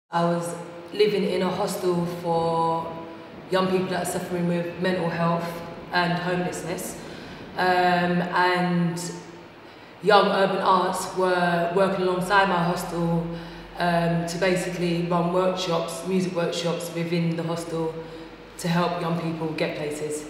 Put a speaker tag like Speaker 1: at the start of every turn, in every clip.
Speaker 1: I was living in a hostel for young people that are suffering with mental health and homelessness, and Young Urban Arts were working alongside my hostel to basically run workshops, music workshops within the hostel to help young people get places.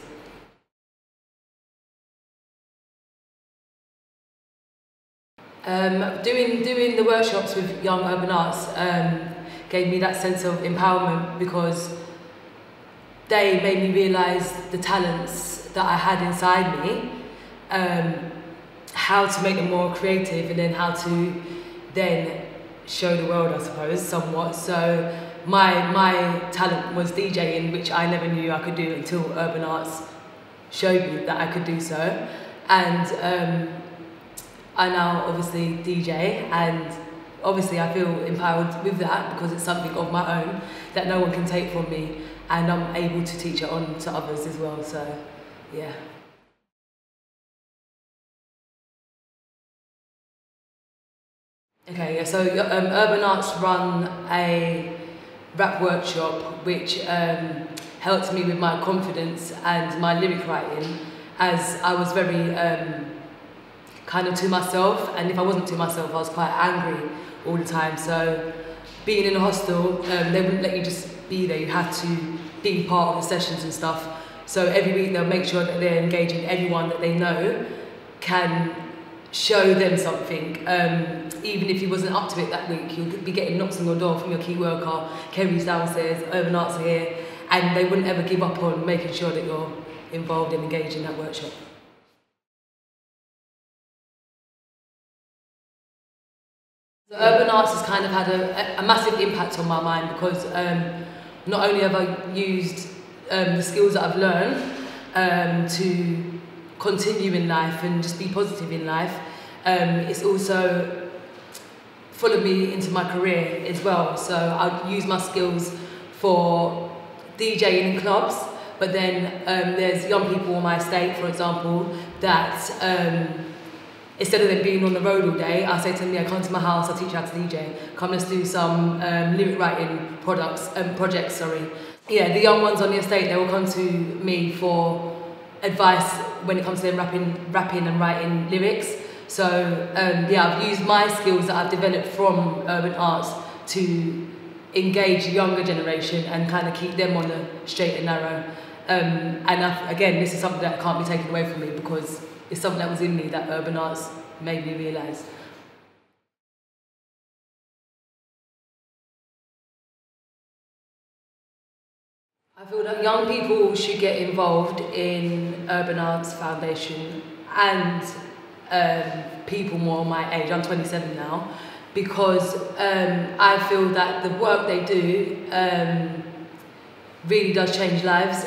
Speaker 1: Doing the workshops with Young Urban Arts gave me that sense of empowerment because they made me realise the talents that I had inside me, how to make them more creative and then how to then show the world, I suppose, somewhat. So my talent was DJing, which I never knew I could do until Urban Arts showed me that I could do so. And I now obviously DJ, and obviously I feel empowered with that because it's something of my own that no one can take from me, and I'm able to teach it on to others as well, so yeah. Okay, yeah, so Urban Arts run a rap workshop which helped me with my confidence and my lyric writing, as I was very kind of to myself, and if I wasn't to myself I was quite angry all the time. So being in a hostel, they wouldn't let you just be there, you had to be part of the sessions and stuff. So every week they'll make sure that they're engaging everyone that they know can show them something. Even if you wasn't up to it that week, you'll be getting knocks on your door from your key worker, Kerry's downstairs, Urban Arts are here, and they wouldn't ever give up on making sure that you're involved and engaged in that workshop. So Urban Arts has kind of had a massive impact on my mind because not only have I used the skills that I've learned to continue in life and just be positive in life, it's also followed me into my career as well. So I use my skills for DJing in clubs, but then there's young people on my estate, for example, that instead of them being on the road all day, I say to them, yeah, come to my house, I'll teach you how to DJ. Come, let's do some lyric writing projects. Yeah, the young ones on the estate, they will come to me for advice when it comes to them rapping and writing lyrics. So yeah, I've used my skills that I've developed from Urban Arts to engage the younger generation and kind of keep them on the straight and narrow. Again, this is something that can't be taken away from me because it's something that was in me that Urban Arts made me realise. I feel that young people should get involved in Urban Arts Foundation and people more my age, I'm 27 now, because I feel that the work they do really does change lives.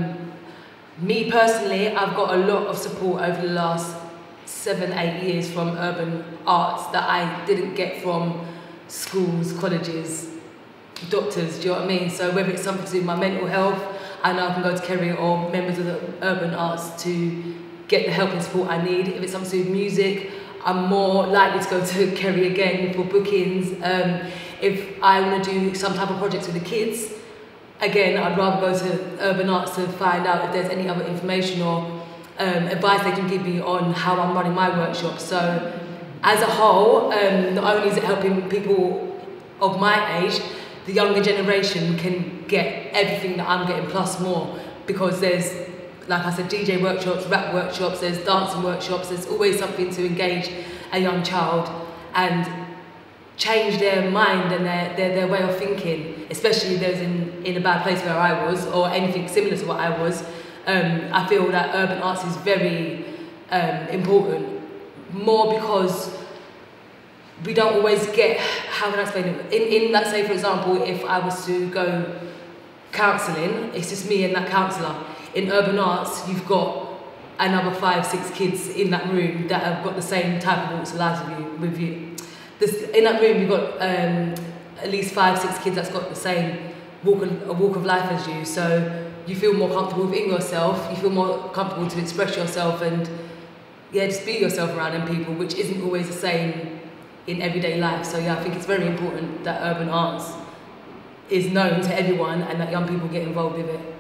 Speaker 1: Me personally, I've got a lot of support over the last 7-8 years from Urban Arts that I didn't get from schools, colleges, doctors, do you know what I mean? So whether it's something to do with my mental health, I know I can go to Kerry or members of the Urban Arts to get the help and support I need. If it's something to do with music, I'm more likely to go to Kerry again for bookings. If I want to do some type of projects with the kids, again, I'd rather go to Urban Arts to find out if there's any other information or advice they can give me on how I'm running my workshop. So as a whole, not only is it helping people of my age, the younger generation can get everything that I'm getting plus more, because there's, like I said, DJ workshops, rap workshops, there's dancing workshops, there's always something to engage a young child and change their mind and their way of thinking, especially if they're in a bad place where I was or anything similar to what I was. I feel that Urban Arts is very important, more because we don't always get, how can I explain it? In that, say for example, if I was to go counselling, it's just me and that counsellor. In Urban Arts, you've got another 5-6 kids in that room that have got the same type of walks of life with you. In that room, you've got at least 5-6 kids that's got the same walk of life as you. So you feel more comfortable within yourself, you feel more comfortable to express yourself and yeah, just be yourself around them people, which isn't always the same in everyday life. So yeah, I think it's very important that Urban Arts is known to everyone and that young people get involved with it.